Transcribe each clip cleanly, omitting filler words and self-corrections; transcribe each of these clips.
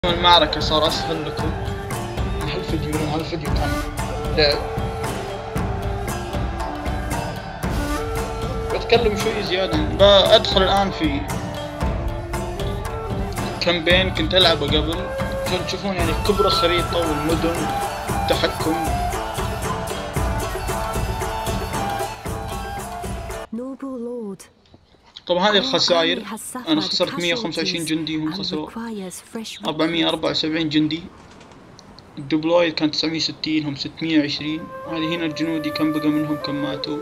المعركة صار أسهل لكم. هالفيديو كان لعب. بتكلم شوي زيادة. بأدخل الآن في كامبين كنت ألعبه قبل. كنت تشوفون يعني كبر الخريطة والمدن، التحكم. طبعا هذه الخسائر، أنا خسرت 125 جندي وهم خسروا 474 جندي. الدبلوي كان 960 هم 620. هذه هنا الجنودي كم بقى منهم كم ماتوا.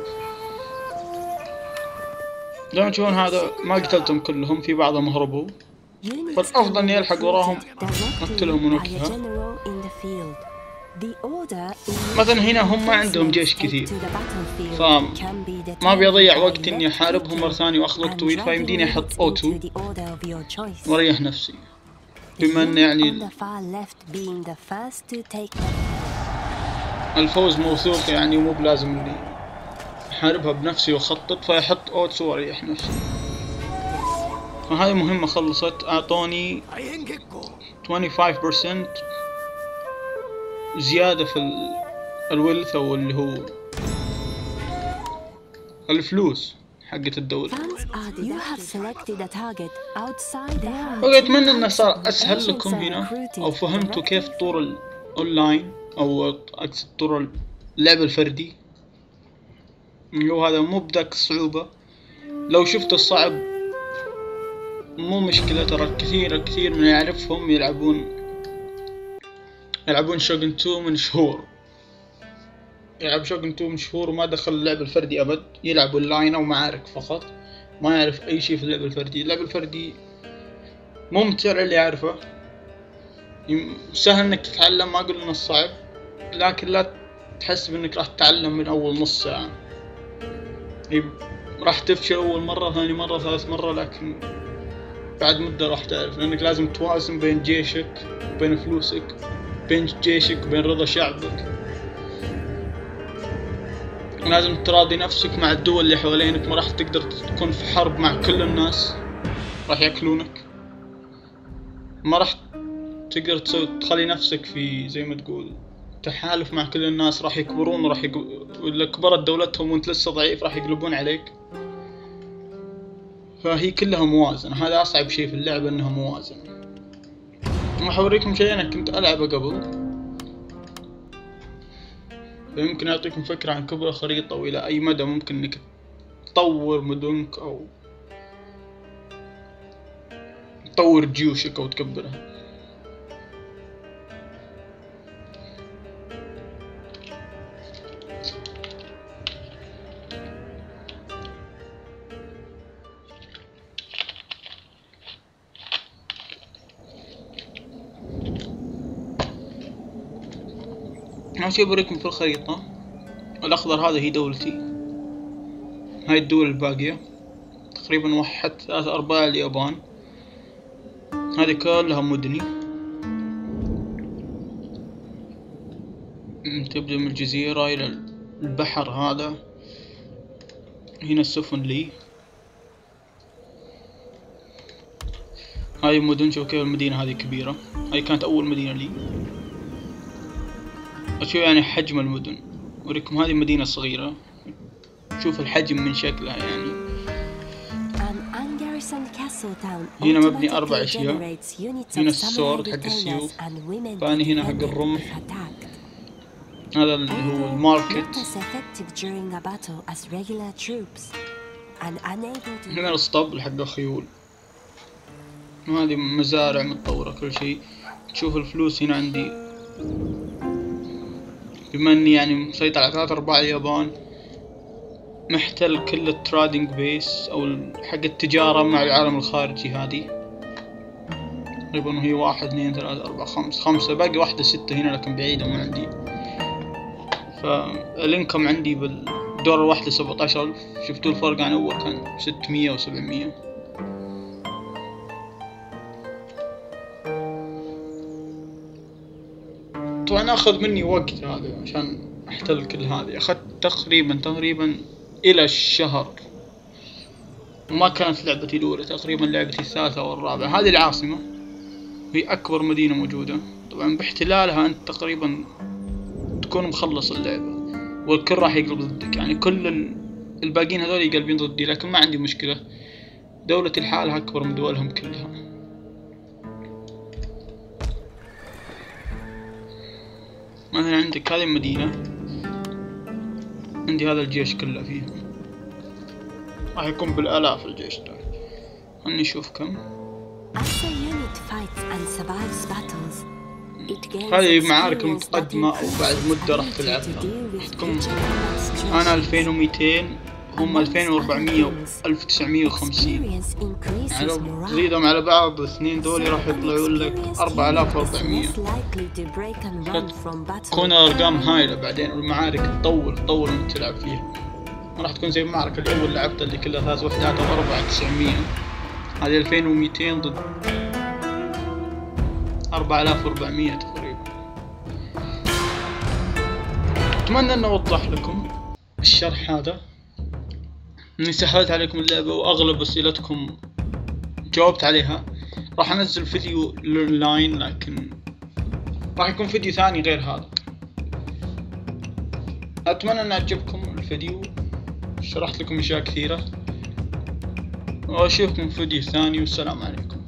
زي ما تشوفون هذا ما قتلتهم كلهم، في بعضهم هربوا، فالأفضل إني ألحق وراهم أقتلهم ونوقفها. مثلا هنا هم ما عندهم جيش كثير، فما بيضيع وقت إني أحاربهم مرة ثانية وأخذ وقت طويل، فيمديني أحط أوتو وأريح نفسي. بما أن يعني الفوز موثوق يعني، ومو بلازم إني أحاربها بنفسي وأخطط، فيحط أوتو وأريح نفسي. فهذه مهمة خلصت. أعطوني 25% زيادة في الولث أو اللي هو الفلوس حقت الدولة. وأتمنى إنه صار أسهل لكم هنا، أو فهمتوا كيف طور الأونلاين أو أقصد طور اللعب الفردي. اللي هذا مو بدك الصعوبة، لو شفت الصعب مو مشكلة، ترى كثير من يعرفهم يلعبون شوغن 2 من شهور. يلعب شوغن 2 من شهور وما دخل اللعب الفردي أبد، يلعب أونلاين أو معارك فقط، ما يعرف أي شيء في اللعب الفردي. اللعب الفردي ممتع اللي يعرفه، سهل إنك تتعلم، ما أقول إنه صعب، لكن لا تحسب إنك راح تتعلم من أول نص ساعة. راح تفشل أول مرة، ثاني مرة، ثالث مرة، لكن بعد مدة راح تعرف، لأنك لازم توازن بين جيشك وبين فلوسك، بين جيشك وبين رضا شعبك. لازم تراضي نفسك مع الدول اللي حوالينك، ما راح تقدر تكون في حرب مع كل الناس، راح ياكلونك. ما راح تقدر تخلي نفسك في زي ما تقول تحالف مع كل الناس، راح يكبرون وإذا كبرت دولتهم وانت لسه ضعيف راح يقلبون عليك. فهي كلها موازنة، هذا أصعب شيء في اللعبة، إنها موازنة. راح أوريكم شيء أنا كنت ألعبه قبل، فيمكن أعطيكم فكرة عن كبر الخريطة وإلى أي مدى ممكن إنك تطور مدنك أو تطور جيوشك أو تكبرها. أول شي بوريكم في الخريطة الأخضر هذا هي دولتي، هاي الدول الباقية تقريبا 1/3 اليابان، هذه كلها مدني. تبدأ من الجزيرة إلى البحر، هذا هنا السفن لي. هاي مدن، شوف كيف المدينة هذه كبيرة، هاي كانت أول مدينة لي. أشوف يعني حجم المدن، أوريكم هذه مدينة صغيرة، شوف الحجم من شكلها يعني. هنا مبني 4 أشياء، هنا السورد حق السيوف، ثاني هنا حق الرمح، هذا اللي هو الماركت، هنا الاسطبل حق الخيول، وهذه مزارع متطورة كل شيء. تشوف الفلوس هنا عندي، بما اني يعني مسيطر على 3/4 اليابان، محتل كل الترادينج بيس او حق التجارة مع العالم الخارجي. هذه تقريبا هي 1 2 3 4 5 باقي واحدة 6 هنا لكن بعيدة ما عندي. فالانكم عندي بالدور الواحدة 17,000. شفتوا الفرق عن اول كان 600 و700. طبعا اخذ مني وقت هذا عشان احتل كل هذه، اخذت تقريبا الى الشهر، وما كانت لعبتي الاولى، تقريبا لعبتي الثالثة او الرابعة. هذه العاصمة وهي أكبر مدينة موجودة. طبعا باحتلالها أنت تقريبا تكون مخلص اللعبة، والكل راح يقلب ضدك، يعني كل الباقيين هذول يقلبين ضدي، لكن ما عندي مشكلة. دولتي لحالها أكبر من دولهم كلها. مثلا عندك هذه المدينة، عندي هذا الجيش كله فيها، راح يكون بالآلاف الجيش ده. خلني نشوف كم. هذه معارك متقدمة أو بعد مدة راح تلعبها، راح تكون أنا 2200 هم 2400 و 1950، يعني لو تزيدهم على بعض الاثنين دول راح يطلعوا لك 4400. تكون أرقام هايلة بعدين، والمعارك تطول وانت تلعب فيها. ما راح تكون زي المعركة اللي أول لعبتها اللي كلها 3 وحدات أو 4900. هذه 2200 ضد 4400 تقريبا. أتمنى أن أوضح لكم الشرح هذا، إني سهلت عليكم اللعبة وأغلب أسئلتكم جاوبت عليها. راح أنزل فيديو أونلاين، لكن راح يكون فيديو ثاني غير هذا. أتمنى أن أعجبكم الفيديو، شرحت لكم أشياء كثيرة، وأشوفكم في فيديو ثاني، والسلام عليكم.